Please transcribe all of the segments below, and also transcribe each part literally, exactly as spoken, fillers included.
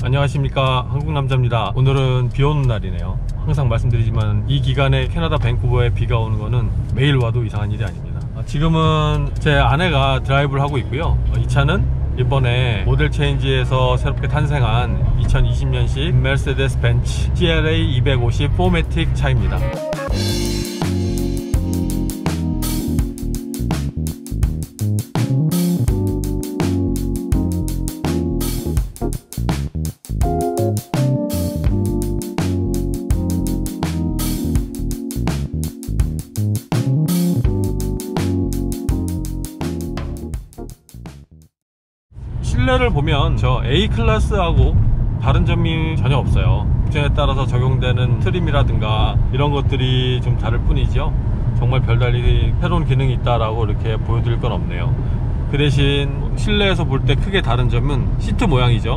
안녕하십니까, 한국남자입니다. 오늘은 비 오는 날이네요. 항상 말씀드리지만 이 기간에 캐나다 밴쿠버에 비가 오는 거는 매일 와도 이상한 일이 아닙니다. 지금은 제 아내가 드라이브를 하고 있고요. 이 차는 이번에 모델 체인지에서 새롭게 탄생한 이천이십 년식 메르세데스 벤츠 씨엘에이 이백오십 포매틱 차입니다. 실내를 보면 저 A 클래스하고 다른 점이 전혀 없어요. 옵션에 따라서 적용되는 트림이라든가 이런 것들이 좀 다를 뿐이죠. 정말 별달리 새로운 기능이 있다라고 이렇게 보여드릴 건 없네요. 그 대신 실내에서 볼 때 크게 다른 점은 시트 모양이죠.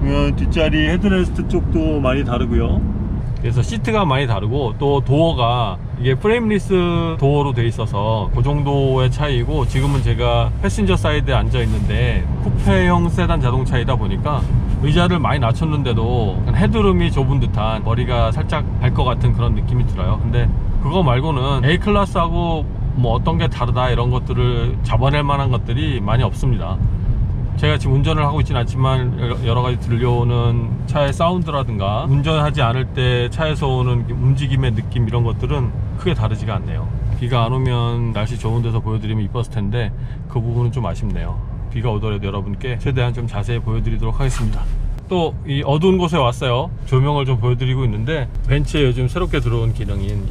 뒷자리 헤드레스트 쪽도 많이 다르고요. 그래서 시트가 많이 다르고, 또 도어가 이게 프레임리스 도어로 돼 있어서 그 정도의 차이고, 지금은 제가 패신저 사이드에 앉아 있는데 쿠페형 세단 자동차이다 보니까 의자를 많이 낮췄는데도 헤드룸이 좁은 듯한, 머리가 살짝 갈 것 같은 그런 느낌이 들어요. 근데 그거 말고는 A 클래스하고 뭐 어떤 게 다르다 이런 것들을 잡아낼 만한 것들이 많이 없습니다. 제가 지금 운전을 하고 있지는 않지만 여러가지 들려오는 차의 사운드라든가 운전하지 않을 때 차에서 오는 움직임의 느낌, 이런 것들은 크게 다르지가 않네요. 비가 안 오면 날씨 좋은 데서 보여드리면 이뻤을 텐데 그 부분은 좀 아쉽네요. 비가 오더라도 여러분께 최대한 좀 자세히 보여드리도록 하겠습니다. 또 이 어두운 곳에 왔어요. 조명을 좀 보여드리고 있는데, 벤츠에 요즘 새롭게 들어온 기능인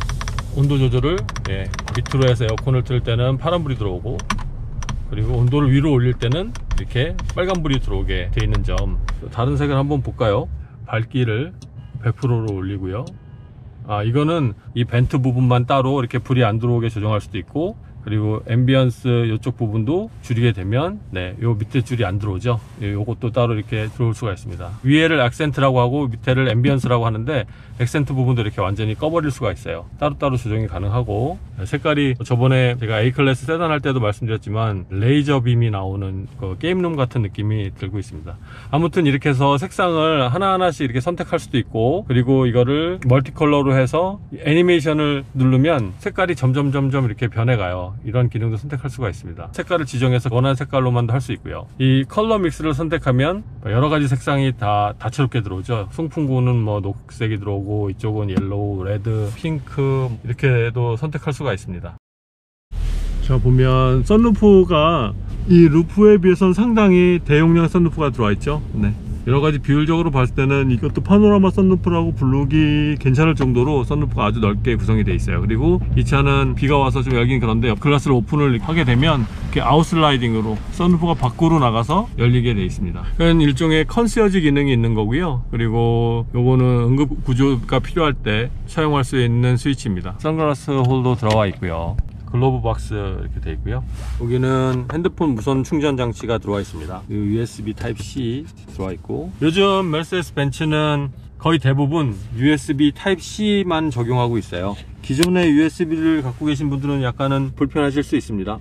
온도 조절을 예, 밑으로 해서 에어컨을 틀 때는 파란불이 들어오고, 그리고 온도를 위로 올릴 때는 이렇게 빨간불이 들어오게 되어 있는 점. 다른 색을 한번 볼까요? 밝기를 백 퍼센트로 올리고요. 아, 이거는 이 벤트 부분만 따로 이렇게 불이 안 들어오게 조정할 수도 있고, 그리고 앰비언스 이쪽 부분도 줄이게 되면 네, 요 밑에 줄이 안 들어오죠. 요것도 따로 이렇게 들어올 수가 있습니다. 위에를 액센트라고 하고 밑에를 앰비언스라고 하는데, 액센트 부분도 이렇게 완전히 꺼버릴 수가 있어요. 따로따로 조정이 가능하고, 색깔이 저번에 제가 A 클래스 세단 할 때도 말씀드렸지만 레이저 빔이 나오는 그 게임룸 같은 느낌이 들고 있습니다. 아무튼 이렇게 해서 색상을 하나하나씩 이렇게 선택할 수도 있고, 그리고 이거를 멀티 컬러로 해서 애니메이션을 누르면 색깔이 점점 점점 이렇게 변해가요. 이런 기능도 선택할 수가 있습니다. 색깔을 지정해서 원하는 색깔로만도 할 수 있고요. 이 컬러 믹스를 선택하면 여러가지 색상이 다 다채롭게 들어오죠. 송풍구는 뭐 녹색이 들어오고, 이쪽은 옐로우, 레드, 핑크, 이렇게도 선택할 수가 있습니다. 자, 보면 썬루프가 이 루프에 비해서는 상당히 대용량 썬루프가 들어와 있죠. 네. 여러가지 비율적으로 봤을 때는 이것도 파노라마 썬루프라고 부르기 괜찮을 정도로 썬루프가 아주 넓게 구성이 되어 있어요. 그리고 이 차는 비가 와서 좀 열긴 그런데 글라스를 오픈을 하게 되면 이렇게 아웃슬라이딩으로 썬루프가 밖으로 나가서 열리게 되어 있습니다. 그건 일종의 컨시어지 기능이 있는 거고요. 그리고 요거는 응급 구조가 필요할 때 사용할 수 있는 스위치입니다. 선글라스 홀더 들어와 있고요. 글로브 박스 이렇게 되어 있고요. 여기는 핸드폰 무선 충전 장치가 들어와 있습니다. 유에스비 타입 씨 들어와 있고, 요즘 메르세데스 벤츠는 거의 대부분 유에스비 타입 씨만 적용하고 있어요. 기존의 유에스비를 갖고 계신 분들은 약간은 불편하실 수 있습니다.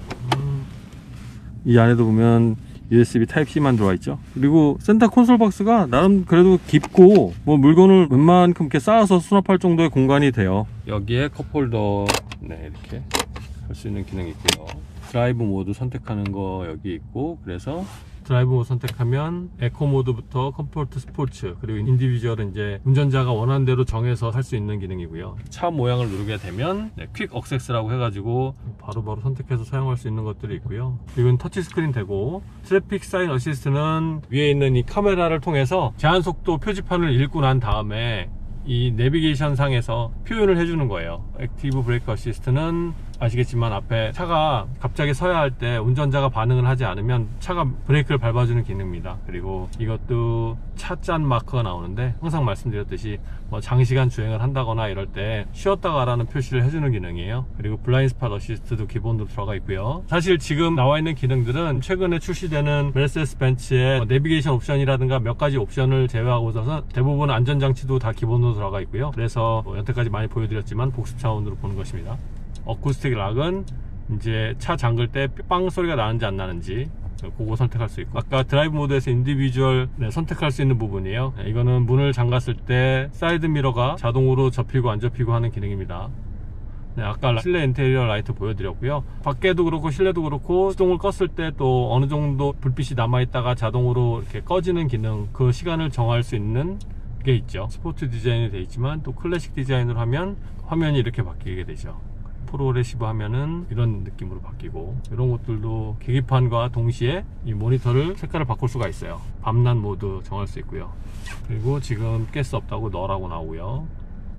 이 안에도 보면 유에스비 타입 씨만 들어와 있죠. 그리고 센터 콘솔 박스가 나름 그래도 깊고, 뭐 물건을 웬만큼 이렇게 쌓아서 수납할 정도의 공간이 돼요. 여기에 컵홀더 네, 이렇게 할 수 있는 기능이 있고요. 드라이브 모드 선택하는 거 여기 있고, 그래서 드라이브 모드 선택하면 에코 모드부터 컴포트 스포츠, 그리고 인디비주얼은 이제 운전자가 원하는 대로 정해서 할 수 있는 기능이고요. 차 모양을 누르게 되면 네, 퀵 억세스라고 해가지고 바로바로 바로 선택해서 사용할 수 있는 것들이 있고요. 이건 터치스크린 되고, 트래픽 사인 어시스트는 위에 있는 이 카메라를 통해서 제한속도 표지판을 읽고 난 다음에 이 내비게이션 상에서 표현을 해주는 거예요. 액티브 브레이크 어시스트는 아시겠지만 앞에 차가 갑자기 서야 할 때 운전자가 반응을 하지 않으면 차가 브레이크를 밟아주는 기능입니다. 그리고 이것도 차짠 마크가 나오는데, 항상 말씀드렸듯이 뭐 장시간 주행을 한다거나 이럴 때 쉬었다 가라는 표시를 해주는 기능이에요. 그리고 블라인드 스팟 어시스트도 기본으로 들어가 있고요. 사실 지금 나와 있는 기능들은 최근에 출시되는 메르세데스 벤츠의 내비게이션 옵션이라든가 몇 가지 옵션을 제외하고서는 대부분 안전장치도 다 기본으로 들어가 있고요. 그래서 뭐 여태까지 많이 보여드렸지만 복습 차원으로 보는 것입니다. 어쿠스틱 락은 이제 차 잠글 때 빵 소리가 나는지 안 나는지, 그거 선택할 수 있고, 아까 드라이브 모드에서 인디비주얼 네, 선택할 수 있는 부분이에요. 네, 이거는 문을 잠갔을 때 사이드 미러가 자동으로 접히고 안 접히고 하는 기능입니다. 네, 아까 실내 인테리어 라이트 보여드렸고요. 밖에도 그렇고 실내도 그렇고 시동을 껐을 때 또 어느 정도 불빛이 남아있다가 자동으로 이렇게 꺼지는 기능, 그 시간을 정할 수 있는 게 있죠. 스포츠 디자인이 되어 있지만 또 클래식 디자인으로 하면 화면이 이렇게 바뀌게 되죠. 프로그레시브 하면은 이런 느낌으로 바뀌고, 이런 것들도 계기판과 동시에 이 모니터를 색깔을 바꿀 수가 있어요. 밤낮 모드 정할 수 있고요. 그리고 지금 가스 없다고 너라고 나오고요.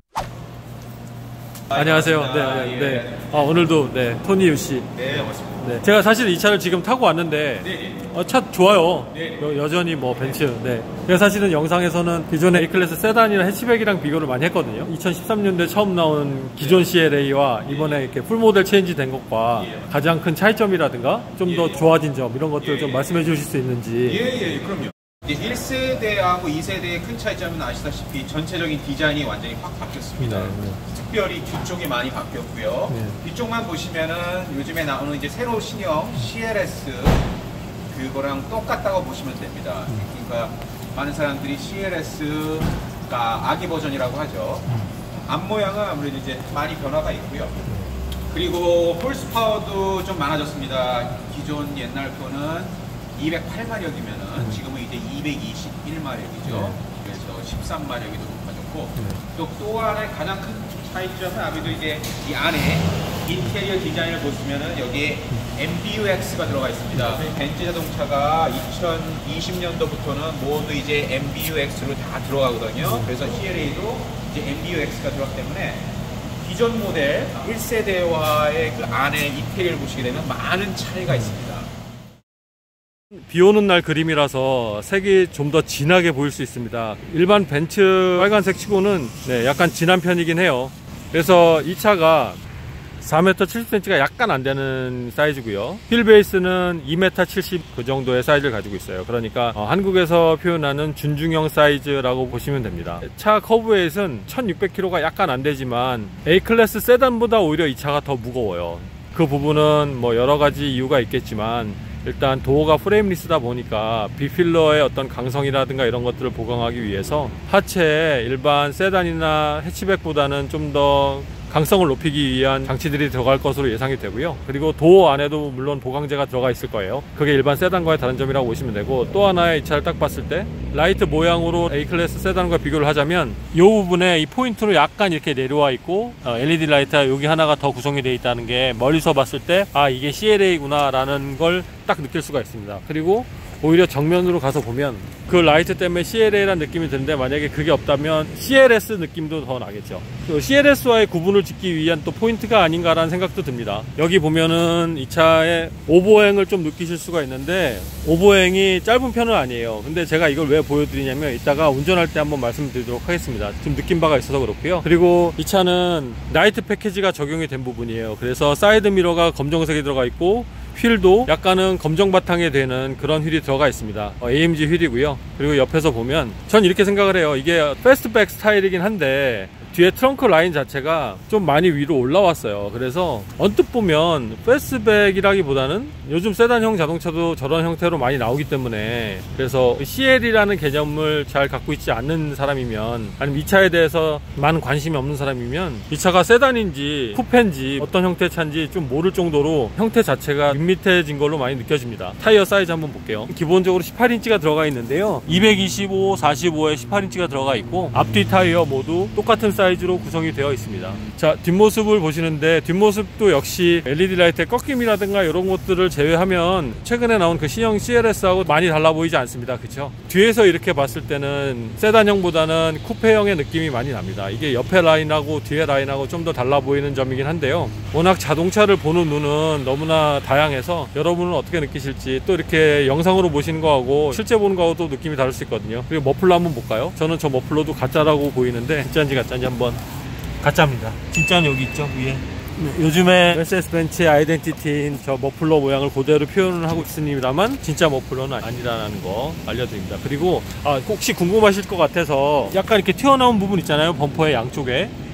안녕하세요. 네, 네, 네. 아, 오늘도 네, 토니 유씨. 네, 맞습니다. 네, 제가 사실 이 차를 지금 타고 왔는데 네, 어, 차 좋아요. 네. 여, 여전히 뭐 벤츠. 네. 제가 사실은 영상에서는 기존의 A클래스 세단이랑 해치백이랑 비교를 많이 했거든요. 이천십삼 년도에 처음 나온 기존 씨엘에이와 이번에 이렇게 풀모델 체인지 된 것과 가장 큰 차이점이라든가 좀 더 좋아진 점, 이런 것들 좀 말씀해 주실 수 있는지. 예, 예, 그럼요. 일 세대하고 이 세대의 큰 차이점은 아시다시피 전체적인 디자인이 완전히 확 바뀌었습니다. 네, 네. 특별히 뒤쪽이 많이 바뀌었고요. 네. 뒤쪽만 보시면은 요즘에 나오는 이제 새로 신형 씨엘에스 그거랑 똑같다고 보시면 됩니다. 음. 그러니까 많은 사람들이 씨엘에스가 아기 버전이라고 하죠. 음. 앞 모양은 아무래도 이제 많이 변화가 있고요. 음. 그리고 홀스파워도 좀 많아졌습니다. 기존 옛날 거는 이백팔 마력이면은 음. 지금은 이제 이백이십일 마력이죠. 네. 그래서 십삼 마력이 더 높아졌고, 네. 또, 또 하나의 가장 큰 차이점은 아무래도 이제 이 안에 인테리어 디자인을 보시면은 여기에 엠비유엑스가 들어가 있습니다. 네. 벤츠 자동차가 이천이십 년도부터는 모두 이제 엠비유엑스로 다 들어가거든요. 그래서 씨엘에이도 이제 엠비유엑스가 들어가기 때문에 기존 모델 일 세대와의 그 안에 인테리어를 보시게 되면 많은 차이가 있습니다. 비 오는 날 그림이라서 색이 좀 더 진하게 보일 수 있습니다. 일반 벤츠 빨간색 치고는 네, 약간 진한 편이긴 해요. 그래서 이 차가 사 미터 칠십 센티미터가 약간 안 되는 사이즈고요. 휠 베이스는 이 미터 칠십 그 정도의 사이즈를 가지고 있어요. 그러니까 어, 한국에서 표현하는 준중형 사이즈라고 보시면 됩니다. 차 커브웨이트는 천육백 킬로그램가 약간 안 되지만 A클래스 세단보다 오히려 이 차가 더 무거워요. 그 부분은 뭐 여러 가지 이유가 있겠지만, 일단 도어가 프레임리스다 보니까 비필러의 어떤 강성이라든가 이런 것들을 보강하기 위해서 하체에 일반 세단이나 해치백보다는 좀 더 강성을 높이기 위한 장치들이 들어갈 것으로 예상이 되고요. 그리고 도어 안에도 물론 보강재가 들어가 있을 거예요. 그게 일반 세단과의 다른 점이라고 보시면 되고, 또 하나의 이 차를 딱 봤을 때 라이트 모양으로 A클래스 세단과 비교를 하자면 이 부분에 이 포인트로 약간 이렇게 내려와 있고, 어, 엘이디 라이트가 여기 하나가 더 구성이 되어 있다는 게 멀리서 봤을 때 아, 이게 씨엘에이구나 라는 걸 딱 느낄 수가 있습니다. 그리고 오히려 정면으로 가서 보면 그 라이트 때문에 씨엘에이라는 느낌이 드는데, 만약에 그게 없다면 씨엘에스 느낌도 더 나겠죠. 그 씨엘에스와의 구분을 짓기 위한 또 포인트가 아닌가라는 생각도 듭니다. 여기 보면은 이 차의 오버행을 좀 느끼실 수가 있는데, 오버행이 짧은 편은 아니에요. 근데 제가 이걸 왜 보여드리냐면 이따가 운전할 때 한번 말씀드리도록 하겠습니다. 좀 느낀 바가 있어서 그렇고요. 그리고 이 차는 나이트 패키지가 적용이 된 부분이에요. 그래서 사이드 미러가 검정색이 들어가 있고, 휠도 약간은 검정 바탕에 되는 그런 휠이 들어가 있습니다. 어, 에이엠지 휠이고요. 그리고 옆에서 보면 전 이렇게 생각을 해요. 이게 패스트백 스타일이긴 한데 뒤에 트렁크 라인 자체가 좀 많이 위로 올라왔어요. 그래서 언뜻 보면 패스트백이라기보다는 요즘 세단형 자동차도 저런 형태로 많이 나오기 때문에, 그래서 씨엘이라는 개념을 잘 갖고 있지 않는 사람이면, 아니면 이 차에 대해서 많은 관심이 없는 사람이면 이 차가 세단인지 쿠페인지 어떤 형태의 차인지 좀 모를 정도로 형태 자체가 밋밋해진 걸로 많이 느껴집니다. 타이어 사이즈 한번 볼게요. 기본적으로 십팔 인치가 들어가 있는데요, 이백이십오, 사십오에 십팔 인치가 들어가 있고, 앞뒤 타이어 모두 똑같은 사이즈로 구성이 되어 있습니다. 자, 뒷모습을 보시는데 뒷모습도 역시 엘이디 라이트의 꺾임이라든가 이런 것들을 제외하면 최근에 나온 그 신형 씨엘에스하고 많이 달라 보이지 않습니다. 그쵸? 뒤에서 이렇게 봤을 때는 세단형보다는 쿠페형의 느낌이 많이 납니다. 이게 옆에 라인하고 뒤에 라인하고 좀 더 달라 보이는 점이긴 한데요, 워낙 자동차를 보는 눈은 너무나 다양해서 여러분은 어떻게 느끼실지, 또 이렇게 영상으로 보시는 거하고 실제 보는 거하고도 느낌이 다를 수 있거든요. 그리고 머플러 한번 볼까요? 저는 저 머플러도 가짜라고 보이는데 진짜인지 가짜인지 한번. 가짜입니다. 진짜는 여기 있죠, 위에. 요즘에 메르세데스 벤츠의 아이덴티티인 저 머플러 모양을 그대로 표현을 하고 있습니다만 진짜 머플러는 아니라는 거 알려드립니다. 그리고 아, 혹시 궁금하실 것 같아서 약간 이렇게 튀어나온 부분 있잖아요, 범퍼의 양쪽에.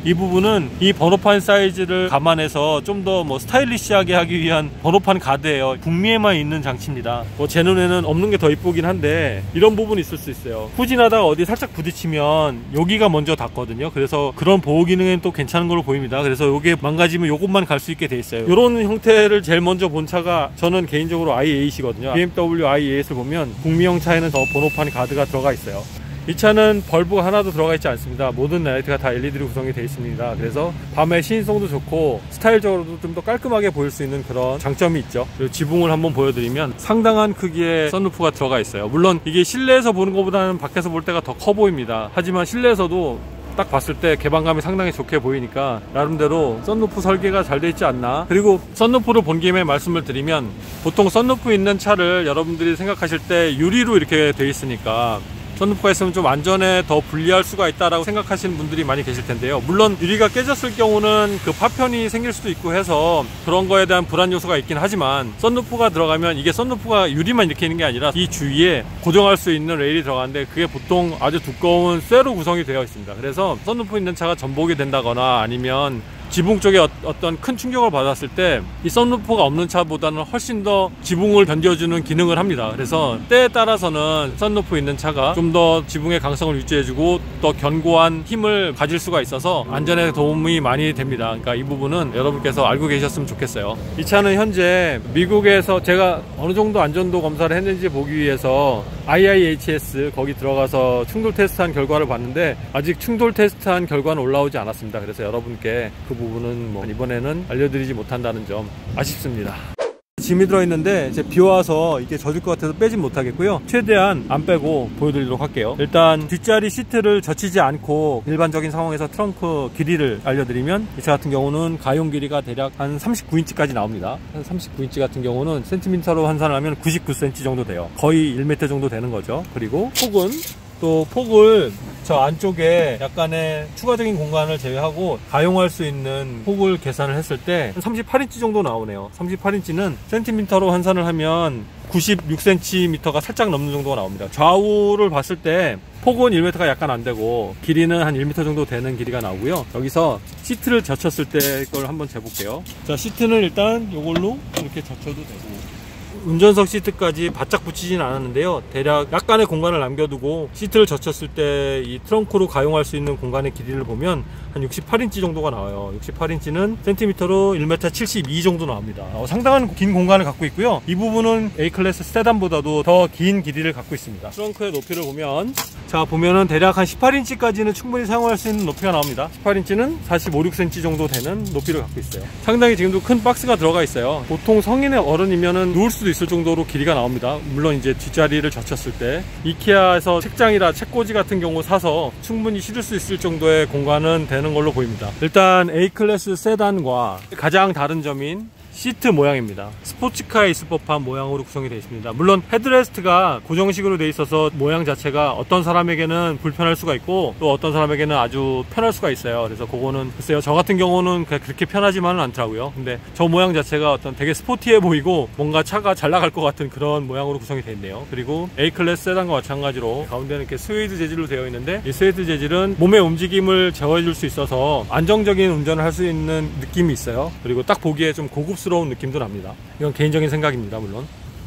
이 부분은 이 번호판 사이즈를 감안해서 좀 더 뭐 스타일리시하게 하기 위한 번호판 가드예요. 북미에만 있는 장치입니다. 뭐 제 눈에는 없는 게 더 이쁘긴 한데 이런 부분이 있을 수 있어요. 후진하다가 어디 살짝 부딪히면 여기가 먼저 닿거든요. 그래서 그런 보호 기능은 또 괜찮은 걸로 보입니다. 그래서 요게 망가지면 요것만 갈 수 있게 돼 있어요. 이런 형태를 제일 먼저 본 차가 저는 개인적으로 아이 에잇이거든요. 비엠더블유 아이 에잇을 보면 북미형 차에는 더 번호판 가드가 들어가 있어요. 이 차는 벌브가 하나도 들어가 있지 않습니다. 모든 라이트가 다 엘이디로 구성이 되어 있습니다. 그래서 밤에 시인성도 좋고 스타일적으로도 좀 더 깔끔하게 보일 수 있는 그런 장점이 있죠. 그리고 지붕을 한번 보여드리면 상당한 크기의 썬루프가 들어가 있어요. 물론 이게 실내에서 보는 것보다는 밖에서 볼 때가 더 커 보입니다. 하지만 실내에서도 딱 봤을 때 개방감이 상당히 좋게 보이니까 나름대로 썬루프 설계가 잘 돼 있지 않나. 그리고 썬루프를 본 김에 말씀을 드리면 보통 썬루프 있는 차를 여러분들이 생각하실 때 유리로 이렇게 돼 있으니까 썬루프가 있으면 좀 안전에 더 불리할 수가 있다라고 생각하시는 분들이 많이 계실 텐데요. 물론 유리가 깨졌을 경우는 그 파편이 생길 수도 있고 해서 그런 거에 대한 불안 요소가 있긴 하지만 썬루프가 들어가면 이게 썬루프가 유리만 이렇게 있는 게 아니라 이 주위에 고정할 수 있는 레일이 들어가는데 그게 보통 아주 두꺼운 쇠로 구성이 되어 있습니다. 그래서 썬루프 있는 차가 전복이 된다거나 아니면 지붕 쪽에 어떤 큰 충격을 받았을 때 이 썬루프가 없는 차보다는 훨씬 더 지붕을 견뎌주는 기능을 합니다. 그래서 때에 따라서는 썬루프 있는 차가 좀 더 지붕의 강성을 유지해주고 더 견고한 힘을 가질 수가 있어서 안전에 도움이 많이 됩니다. 그러니까 이 부분은 여러분께서 알고 계셨으면 좋겠어요. 이 차는 현재 미국에서 제가 어느 정도 안전도 검사를 했는지 보기 위해서 아이아이에이치에스 거기 들어가서 충돌 테스트한 결과를 봤는데 아직 충돌 테스트한 결과는 올라오지 않았습니다. 그래서 여러분께 그 부분은 뭐 이번에는 알려드리지 못한다는 점 아쉽습니다. 짐이 들어있는데 이제 비 와서 이게 젖을 것 같아서 빼진 못하겠고요. 최대한 안 빼고 보여드리도록 할게요. 일단 뒷자리 시트를 젖히지 않고 일반적인 상황에서 트렁크 길이를 알려드리면 이 차 같은 경우는 가용 길이가 대략 한 삼십구 인치까지 나옵니다. 한 삼십구 인치 같은 경우는 센티미터로 환산을 하면 구십구 센티미터 정도 돼요. 거의 일 미터 정도 되는 거죠. 그리고 폭은 또 폭을 저 안쪽에 약간의 추가적인 공간을 제외하고 가용할 수 있는 폭을 계산을 했을 때 삼십팔 인치 정도 나오네요. 삼십팔 인치는 센티미터로 환산을 하면 구십육 센티미터가 살짝 넘는 정도가 나옵니다. 좌우를 봤을 때 폭은 일 미터가 약간 안 되고 길이는 한 일 미터 정도 되는 길이가 나오고요. 여기서 시트를 젖혔을 때 걸 한번 재볼게요. 자, 시트는 일단 이걸로 이렇게 젖혀도 되고 운전석 시트까지 바짝 붙이진 않았는데요. 대략 약간의 공간을 남겨두고 시트를 젖혔을 때 이 트렁크로 가용할 수 있는 공간의 길이를 보면 한 육십팔 인치 정도가 나와요. 육십팔 인치는 센티미터로 일 미터 칠십이 정도 나옵니다. 어, 상당한 긴 공간을 갖고 있고요. 이 부분은 A클래스 세단보다도 더 긴 길이를 갖고 있습니다. 트렁크의 높이를 보면 자 보면은 대략 한 십팔 인치까지는 충분히 사용할 수 있는 높이가 나옵니다. 십팔 인치는 사십오, 육 센티미터 정도 되는 높이를 갖고 있어요. 상당히 지금도 큰 박스가 들어가 있어요. 보통 성인의 어른이면은 누울 수도 있을 정도로 길이가 나옵니다. 물론 이제 뒷자리를 젖혔을 때 이케아에서 책장이라 책꽂이 같은 경우 사서 충분히 실을 수 있을 정도의 공간은 되는 걸로 보입니다. 일단 A클래스 세단과 가장 다른 점인 시트 모양입니다. 스포츠카에 있을 법한 모양으로 구성이 되어 있습니다. 물론 헤드레스트가 고정식으로 되어 있어서 모양 자체가 어떤 사람에게는 불편할 수가 있고 또 어떤 사람에게는 아주 편할 수가 있어요. 그래서 그거는 글쎄요, 저 같은 경우는 그렇게 편하지만은 않더라고요. 근데 저 모양 자체가 어떤 되게 스포티해 보이고 뭔가 차가 잘 나갈 것 같은 그런 모양으로 구성이 되어 있네요. 그리고 A클래스 세단과 마찬가지로 가운데는 이렇게 스웨이드 재질로 되어 있는데 이 스웨이드 재질은 몸의 움직임을 제어해 줄 수 있어서 안정적인 운전을 할 수 있는 느낌이 있어요. 그리고 딱 보기에 좀 고급 스러운 느낌도 납니다. 이건 개인적인 생각입니다. 물론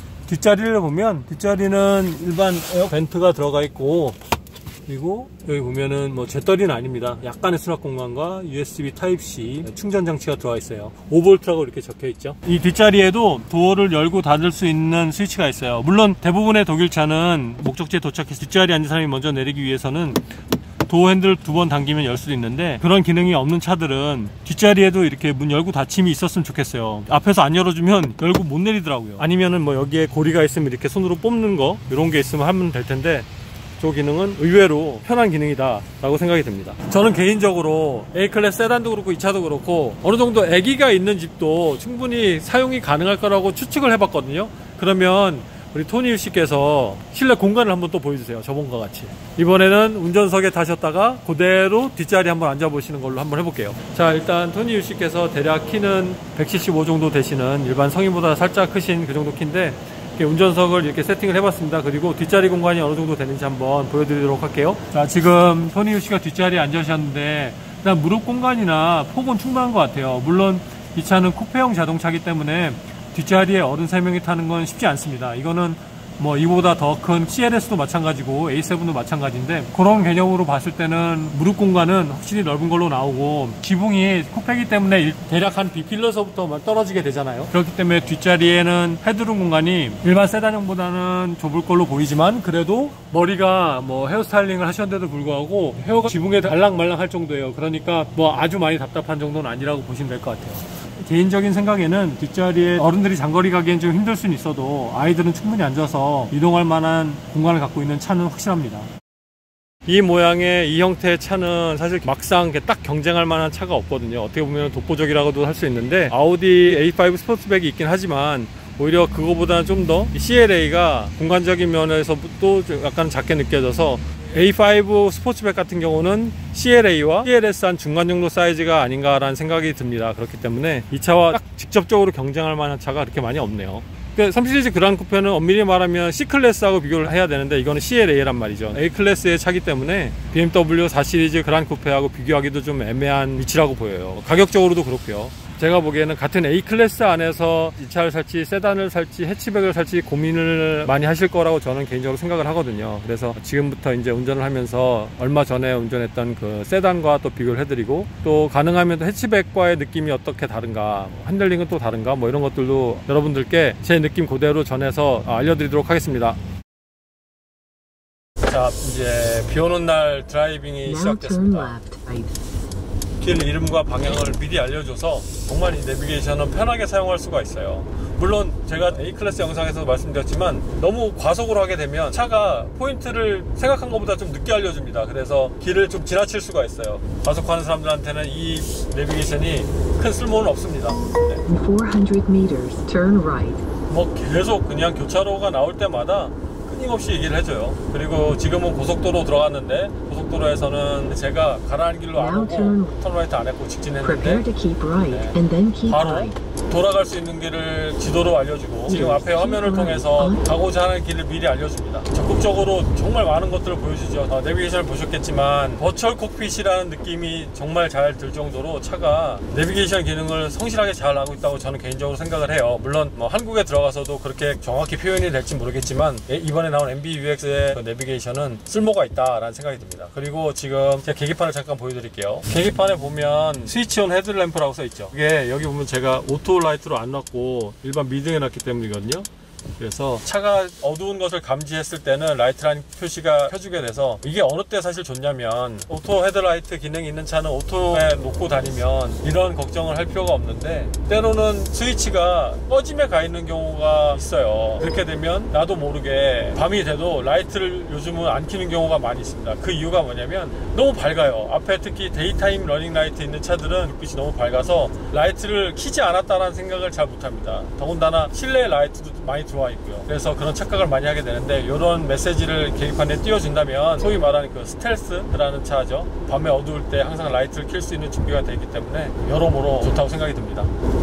뒷자리를 보면 뒷자리는 일반 에어 벤트가 들어가 있고 그리고 여기 보면은 뭐 잿더리는 아닙니다. 약간의 수납 공간과 유에스비 타입 씨 충전 장치가 들어가 있어요. 오 볼트라고 이렇게 적혀 있죠. 이 뒷자리에도 도어를 열고 닫을 수 있는 스위치가 있어요. 물론 대부분의 독일차는 목적지에 도착해서 뒷자리에 앉은 사람이 먼저 내리기 위해서는 도어 핸들 두 번 당기면 열 수도 있는데 그런 기능이 없는 차들은 뒷자리에도 이렇게 문 열고 닫힘이 있었으면 좋겠어요. 앞에서 안 열어주면 열고 못 내리더라고요. 아니면은 뭐 여기에 고리가 있으면 이렇게 손으로 뽑는 거 이런 게 있으면 하면 될 텐데 저 기능은 의외로 편한 기능이다 라고 생각이 듭니다. 저는 개인적으로 A클래스 세단도 그렇고 이 차도 그렇고 어느 정도 아기가 있는 집도 충분히 사용이 가능할 거라고 추측을 해봤거든요. 그러면 우리 토니유 씨께서 실내 공간을 한번 또 보여주세요. 저번과 같이. 이번에는 운전석에 타셨다가 그대로 뒷자리 한번 앉아보시는 걸로 한번 해볼게요. 자, 일단 토니유 씨께서 대략 키는 백칠십오 정도 되시는 일반 성인보다 살짝 크신 그 정도 키인데 이렇게 운전석을 이렇게 세팅을 해봤습니다. 그리고 뒷자리 공간이 어느 정도 되는지 한번 보여드리도록 할게요. 자, 지금 토니유 씨가 뒷자리에 앉으셨는데 일단 무릎 공간이나 폭은 충분한 것 같아요. 물론 이 차는 쿠페형 자동차이기 때문에 뒷자리에 어른 세 명이 타는 건 쉽지 않습니다. 이거는 뭐 이보다 더 큰 씨엘에스도 마찬가지고 에이 세븐도 마찬가지인데, 그런 개념으로 봤을 때는 무릎 공간은 확실히 넓은 걸로 나오고, 지붕이 쿠페이기 때문에 대략 한 B필러서부터 떨어지게 되잖아요. 그렇기 때문에 뒷자리에는 헤드룸 공간이 일반 세단형보다는 좁을 걸로 보이지만, 그래도 머리가 뭐 헤어스타일링을 하셨는데도 불구하고 헤어가 지붕에 달랑말랑 할 정도예요. 그러니까 뭐 아주 많이 답답한 정도는 아니라고 보시면 될 것 같아요. 개인적인 생각에는 뒷자리에 어른들이 장거리 가기엔 좀 힘들 수는 있어도 아이들은 충분히 앉아서 이동할 만한 공간을 갖고 있는 차는 확실합니다. 이 모양의 이 형태의 차는 사실 막상 딱 경쟁할 만한 차가 없거든요. 어떻게 보면 독보적이라고도 할 수 있는데, 아우디 에이 파이브 스포츠백이 있긴 하지만 오히려 그거보다는 좀 더 씨엘에이가 공간적인 면에서도 약간 작게 느껴져서, 에이 파이브 스포츠백 같은 경우는 씨엘에이와 씨엘에스 한 중간 정도 사이즈가 아닌가라는 생각이 듭니다. 그렇기 때문에 이 차와 딱 직접적으로 경쟁할 만한 차가 그렇게 많이 없네요. 그러니까 삼 시리즈 그란 쿠페는 엄밀히 말하면 C클래스하고 비교를 해야 되는데, 이거는 씨엘에이란 말이죠. A클래스의 차기 때문에 비엠더블유 사 시리즈 그란 쿠페하고 비교하기도 좀 애매한 위치라고 보여요. 가격적으로도 그렇고요. 제가 보기에는 같은 A클래스 안에서 이 차를 살지 세단을 살지 해치백을 살지 고민을 많이 하실 거라고 저는 개인적으로 생각을 하거든요. 그래서 지금부터 이제 운전을 하면서 얼마 전에 운전했던 그 세단과 또 비교를 해드리고, 또 가능하면 또 해치백과의 느낌이 어떻게 다른가, 핸들링은 또 다른가, 뭐 이런 것들도 여러분들께 제 느낌 그대로 전해서 알려드리도록 하겠습니다. 자, 이제 비 오는 날 드라이빙이 시작됐습니다. 길 이름과 방향을 미리 알려줘서 정말 이 내비게이션은 편하게 사용할 수가 있어요. 물론 제가 A클래스 영상에서도 말씀드렸지만, 너무 과속을 하게 되면 차가 포인트를 생각한 것보다 좀 늦게 알려줍니다. 그래서 길을 좀 지나칠 수가 있어요. 과속하는 사람들한테는 이 내비게이션이 큰 쓸모는 없습니다. 네. four hundred meters, turn right. 뭐 계속 그냥 교차로가 나올 때마다 끊임없이 얘기를 해줘요. 그리고 지금은 고속도로 들어갔는데, 고속도로에서는 제가 가라앉은 길로 안 오고 턴라이트 안 했고 직진했는데, 네, 바로 돌아갈 수 있는 길을 지도로 알려주고, 지금 앞에 화면을 통해서 가고자 하는 길을 미리 알려줍니다. 적극적으로 정말 많은 것들을 보여주죠. 어, 내비게이션을 보셨겠지만 버추얼 콕핏이라는 느낌이 정말 잘 들 정도로 차가 내비게이션 기능을 성실하게 잘 하고 있다고 저는 개인적으로 생각을 해요. 물론 뭐 한국에 들어가서도 그렇게 정확히 표현이 될지 모르겠지만, 이번에 나온 엠비유엑스의 그 내비게이션은 쓸모가 있다라는 생각이 듭니다. 그리고 지금 제가 계기판을 잠깐 보여드릴게요. 계기판에 보면 스위치온 헤드램프라고 써있죠. 이게 여기 보면 제가 오토 라이트로 안 놨고 일반 미등에 놨기 때문이거든요. 그래서 차가 어두운 것을 감지했을 때는 라이트라는 표시가 켜주게 돼서, 이게 어느 때 사실 좋냐면, 오토 헤드라이트 기능이 있는 차는 오토에 놓고 다니면 이런 걱정을 할 필요가 없는데, 때로는 스위치가 꺼짐에 가 있는 경우가 있어요. 그렇게 되면 나도 모르게 밤이 돼도 라이트를 요즘은 안 켜는 경우가 많이 있습니다. 그 이유가 뭐냐면 너무 밝아요. 앞에 특히 데이타임 러닝 라이트 있는 차들은 불빛이 너무 밝아서 라이트를 켜지 않았다는 생각을 잘 못합니다. 더군다나 실내 라이트도 많이 들어와 있고요. 그래서 그런 착각을 많이 하게 되는데, 이런 메시지를 계기판에 띄워준다면, 소위 말하는 그 스텔스라는 차죠. 밤에 어두울 때 항상 라이트를 켤 수 있는 준비가 되어 있기 때문에 여러모로 좋다고 생각이 듭니다.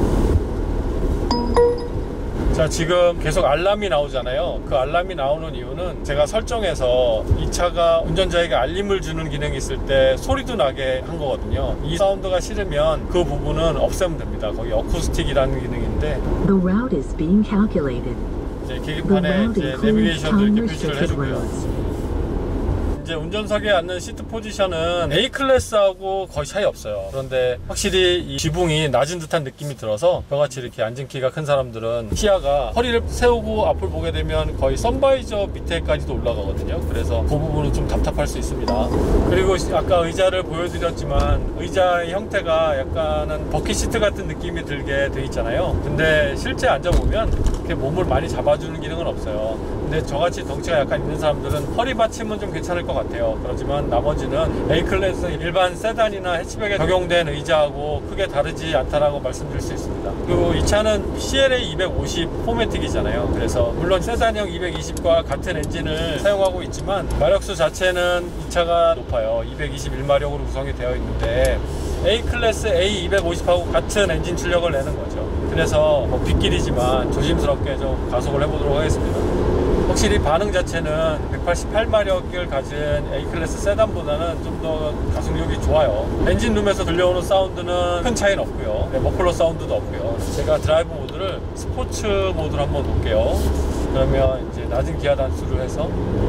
자, 지금 계속 알람이 나오잖아요. 그 알람이 나오는 이유는 제가 설정해서 이 차가 운전자에게 알림을 주는 기능이 있을 때 소리도 나게 한 거거든요. 이 사운드가 싫으면 그 부분은 없애면 됩니다. 거기 어쿠스틱이라는 기능인데, The route is being calculated. 이제 계기판에 이제 내비게이션도 이렇게 표시를 해주고요. 이제 운전석에 앉는 시트 포지션은 A클래스하고 거의 차이 없어요. 그런데 확실히 이 지붕이 낮은 듯한 느낌이 들어서, 저같이 이렇게 앉은 키가 큰 사람들은 시야가, 허리를 세우고 앞을 보게 되면 거의 선바이저 밑에까지도 올라가거든요. 그래서 그 부분은 좀 답답할 수 있습니다. 그리고 아까 의자를 보여드렸지만, 의자의 형태가 약간은 버킷 시트 같은 느낌이 들게 돼 있잖아요. 근데 실제 앉아보면 이렇게 몸을 많이 잡아주는 기능은 없어요. 근데 저같이 덩치가 약간 있는 사람들은 허리 받침은 좀 괜찮을 것 같아요. 그렇지만 나머지는 A클래스 일반 세단이나 해치백에 적용된 의자하고 크게 다르지 않다라고 말씀드릴 수 있습니다. 그리고 이 차는 씨엘에이 이백오십 포매틱이잖아요. 그래서 물론 세단형 이백이십과 같은 엔진을 사용하고 있지만, 마력수 자체는 이 차가 높아요. 이백이십일 마력으로 구성이 되어 있는데, A클래스 에이 이백오십하고 같은 엔진 출력을 내는 거죠. 그래서 뭐 빗길이지만 조심스럽게 좀 가속을 해보도록 하겠습니다. 확실히 반응 자체는 백팔십팔 마력을 가진 A클래스 세단보다는 좀 더 가속력이 좋아요. 엔진룸에서 들려오는 사운드는 큰 차이는 없고요. 네, 머플러 사운드도 없고요. 제가 드라이브 모드를 스포츠 모드로 한번 놓을게요. 그러면 이제 낮은 기아 단수를 해서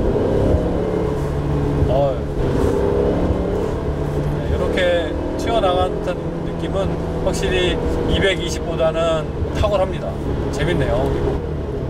어, 네, 이렇게 튀어나간 듯한 느낌은 확실히 이백이십보다는 탁월합니다. 재밌네요.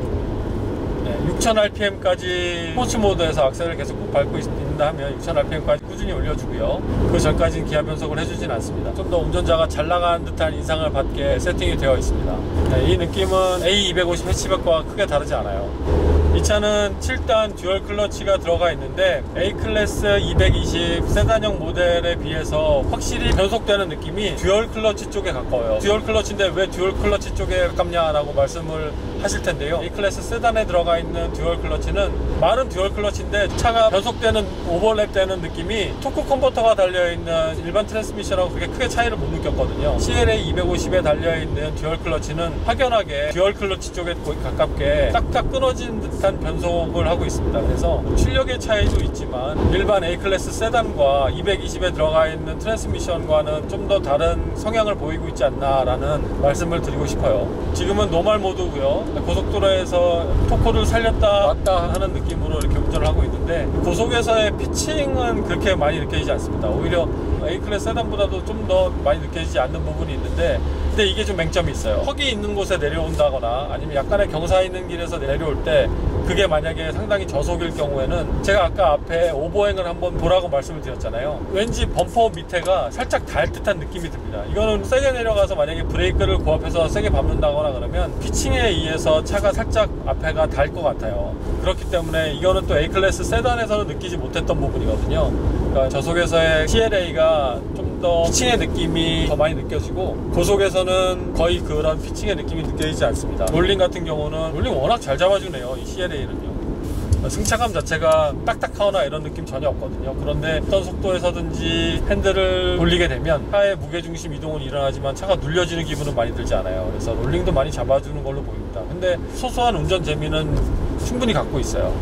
육천 알피엠까지 스포츠 모드에서 악셀을 계속 꾹 밟고 있는다 하면 육천 알피엠까지 꾸준히 올려주고요. 그 전까지는 기아 변속을 해주진 않습니다. 좀 더 운전자가 잘 나가는 듯한 인상을 받게 세팅이 되어 있습니다. 네, 이 느낌은 에이 이백오십 해치백과 크게 다르지 않아요. 이 차는 칠 단 듀얼 클러치가 들어가 있는데 A클래스 이백이십 세단형 모델에 비해서 확실히 변속되는 느낌이 듀얼 클러치 쪽에 가까워요. 듀얼 클러치인데 왜 듀얼 클러치 쪽에 가깝냐라고 말씀을 하실 텐데요. A클래스 세단에 들어가 있는 듀얼 클러치는 말은 듀얼 클러치인데 차가 변속되는 오버랩 되는 느낌이 토크 컨버터가 달려있는 일반 트랜스미션하고 그렇게 크게 차이를 못 느꼈거든요. 씨엘에이 이백오십에 달려있는 듀얼 클러치는 확연하게 듀얼 클러치 쪽에 거의 가깝게 딱딱 끊어진 듯한 변속을 하고 있습니다. 그래서 출력의 차이도 있지만 일반 A클래스 세단과 이백이십에 들어가 있는 트랜스미션과는 좀 더 다른 성향을 보이고 있지 않나 라는 말씀을 드리고 싶어요. 지금은 노멀 모드고요. 고속도로에서 토크를 살렸다 왔다 하는 느낌으로 이렇게 운전을 하고 있는데 고속에서의 피칭은 그렇게 많이 느껴지지 않습니다. 오히려 A클래스 세단보다도 좀 더 많이 느껴지지 않는 부분이 있는데 근데 이게 좀 맹점이 있어요. 턱이 있는 곳에 내려온다거나 아니면 약간의 경사 있는 길에서 내려올 때 그게 만약에 상당히 저속일 경우에는 제가 아까 앞에 오버행을 한번 보라고 말씀을 드렸잖아요. 왠지 범퍼 밑에가 살짝 닿을 듯한 느낌이 듭니다. 이거는 세게 내려가서 만약에 브레이크를 고압해서 세게 밟는다거나 그러면 피칭에 의해서 차가 살짝 앞에가 닿을 것 같아요. 그렇기 때문에 이거는 또 A클래스 세단에서는 느끼지 못했던 부분이거든요. 그러니까 저속에서의 씨엘에이가 좀 더 피칭의 느낌이 더 많이 느껴지고 고속에서는 거의 그런 피칭의 느낌이 느껴지지 않습니다. 롤링 같은 경우는 롤링 워낙 잘 잡아주네요. 이 씨엘에이는요. 승차감 자체가 딱딱하거나 이런 느낌 전혀 없거든요. 그런데 어떤 속도에서든지 핸들을 돌리게 되면 차의 무게중심 이동은 일어나지만 차가 눌려지는 기분은 많이 들지 않아요. 그래서 롤링도 많이 잡아주는 걸로 보입니다. 근데 소소한 운전 재미는 충분히 갖고 있어요.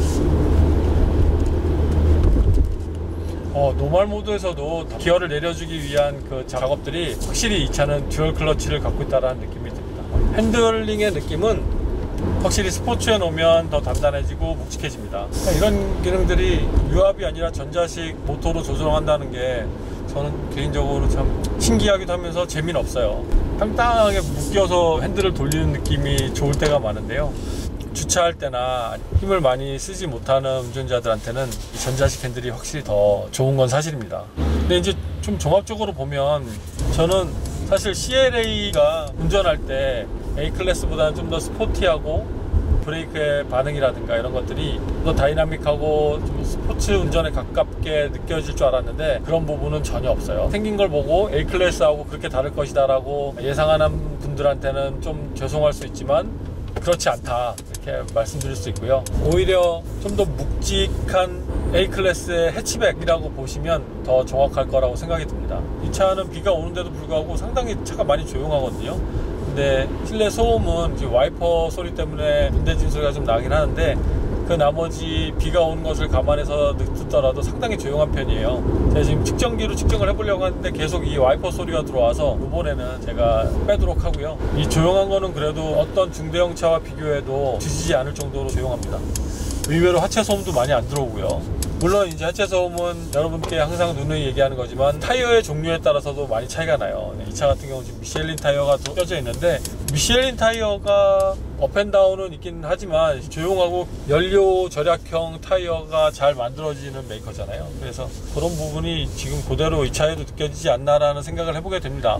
어, 노멀 모드에서도 기어를 내려주기 위한 그 작업들이 확실히 이 차는 듀얼 클러치를 갖고 있다는 느낌이 듭니다. 핸들링의 느낌은 확실히 스포츠에 놓으면 더 단단해지고 묵직해집니다. 이런 기능들이 유압이 아니라 전자식 모터로 조절한다는 게 저는 개인적으로 참 신기하기도 하면서 재미는 없어요. 땅땅하게 묶여서 핸들을 돌리는 느낌이 좋을 때가 많은데요. 주차할 때나 힘을 많이 쓰지 못하는 운전자들한테는 이 전자식 핸들이 확실히 더 좋은 건 사실입니다. 근데 이제 좀 종합적으로 보면 저는 사실 씨엘에이가 운전할 때 A클래스보다는 좀 더 스포티하고 브레이크의 반응이라든가 이런 것들이 더 다이나믹하고 좀 스포츠 운전에 가깝게 느껴질 줄 알았는데 그런 부분은 전혀 없어요. 생긴 걸 보고 A클래스하고 그렇게 다를 것이다 라고 예상하는 분들한테는 좀 죄송할 수 있지만 그렇지 않다 이렇게 말씀드릴 수 있고요. 오히려 좀 더 묵직한 A클래스의 해치백이라고 보시면 더 정확할 거라고 생각이 듭니다. 이 차는 비가 오는데도 불구하고 상당히 차가 많이 조용하거든요. 근데 실내 소음은 와이퍼 소리 때문에 문대진 소리가 좀 나긴 하는데 그 나머지 비가 오는 것을 감안해서 듣더라도 상당히 조용한 편이에요. 제가 지금 측정기로 측정을 해보려고 하는데 계속 이 와이퍼 소리가 들어와서 이번에는 제가 빼도록 하고요. 이 조용한 거는 그래도 어떤 중대형 차와 비교해도 뒤지지 않을 정도로 조용합니다. 의외로 하체 소음도 많이 안 들어오고요. 물론 이제 하체 소음은 여러분께 항상 누누이 얘기하는 거지만 타이어의 종류에 따라서도 많이 차이가 나요. 이 차 같은 경우는 지금 미쉐린 타이어가 껴져 있는데 미쉐린 타이어가 업앤다운은 있긴 하지만 조용하고 연료 절약형 타이어가 잘 만들어지는 메이커잖아요. 그래서 그런 부분이 지금 그대로 이 차에도 느껴지지 않나라는 생각을 해보게 됩니다.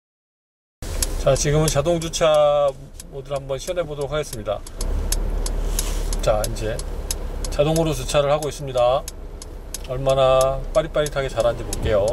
자, 지금은 자동 주차 모드를 한번 시연해 보도록 하겠습니다. 자, 이제 자동으로 주차를 하고 있습니다. 얼마나 빠릿빠릿하게 잘하는지 볼게요.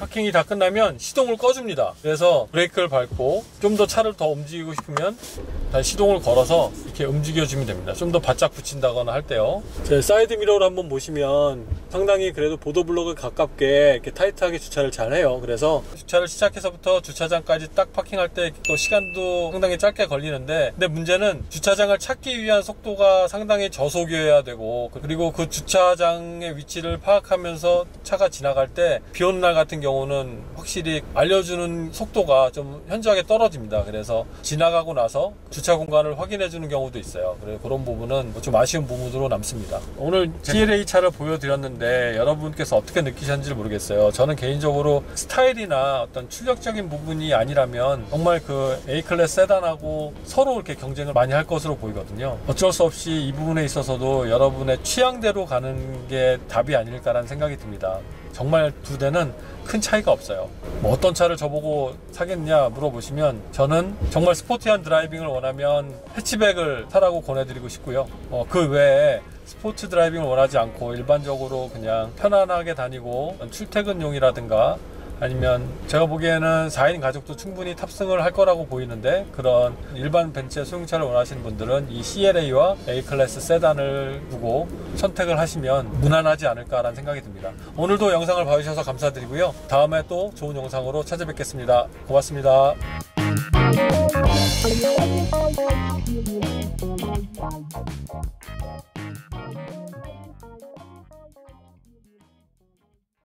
파킹이 다 끝나면 시동을 꺼줍니다. 그래서 브레이크를 밟고 좀 더 차를 더 움직이고 싶으면 다시 시동을 걸어서 이렇게 움직여주면 됩니다. 좀 더 바짝 붙인다거나 할 때요. 제 사이드 미러를 한번 보시면 상당히 그래도 보도블록에 가깝게 이렇게 타이트하게 주차를 잘 해요. 그래서 주차를 시작해서부터 주차장까지 딱 파킹할 때 또 시간도 상당히 짧게 걸리는데, 근데 문제는 주차장을 찾기 위한 속도가 상당히 저속이어야 되고, 그리고 그 주차장의 위치를 파악하면서 차가 지나갈 때 비 오는 날 같은 경우는 확실히 알려주는 속도가 좀 현저하게 떨어집니다. 그래서 지나가고 나서 주차 공간을 확인해 주는 경우도 있어요. 그래서 그런 부분은 좀 아쉬운 부분으로 남습니다. 오늘 씨엘에이 차를 보여드렸는데 여러분께서 어떻게 느끼셨는지 모르겠어요. 저는 개인적으로 스타일이나 어떤 출력적인 부분이 아니라면 정말 그 A클래스 세단하고 서로 이렇게 경쟁을 많이 할 것으로 보이거든요. 어쩔 수 없이 이 부분에 있어서도 여러분의 취향대로 가는 게 답이 아닐까라는 생각이 듭니다. 정말 두 대는 큰 차이가 없어요. 뭐 어떤 차를 저보고 사겠냐 물어보시면 저는 정말 스포티한 드라이빙을 원하면 해치백을 사라고 권해드리고 싶고요. 어, 그 외에 스포츠 드라이빙을 원하지 않고 일반적으로 그냥 편안하게 다니고 출퇴근용이라든가 아니면 제가 보기에는 사 인 가족도 충분히 탑승을 할 거라고 보이는데, 그런 일반 벤츠의 소형차를 원하시는 분들은 이 씨엘에이와 A클래스 세단을 두고 선택을 하시면 무난하지 않을까라는 생각이 듭니다. 오늘도 영상을 봐주셔서 감사드리고요. 다음에 또 좋은 영상으로 찾아뵙겠습니다. 고맙습니다.